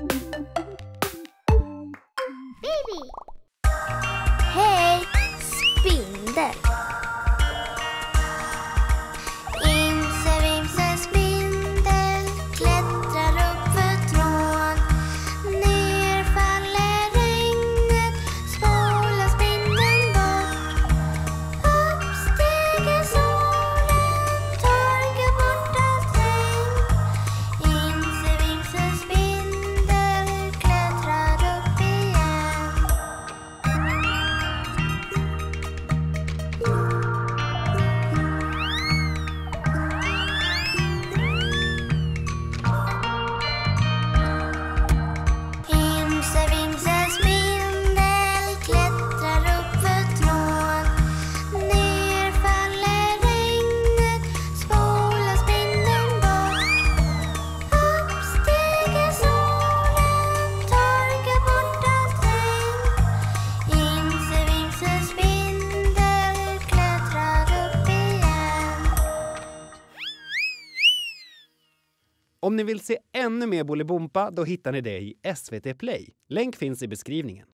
Baby. Hej, spindel. Imse vimse spindel klättrar upp för tråd. Ner faller regnet, spolar spindeln bort. Upp stiger solen, torkar bort allt regn. Imse vimse spindel klättrar upp igen. Imse vimse spindel klättrar upp för tråd. Ner faller regnet, spolar spindeln bort. Upp stiger solen, torkar bort allt regn. Imse vimse spindel klättrar upp igen. Om ni vill se ännu mer Bolibompa, då hittar ni det i SVT Play. Länk finns i beskrivningen.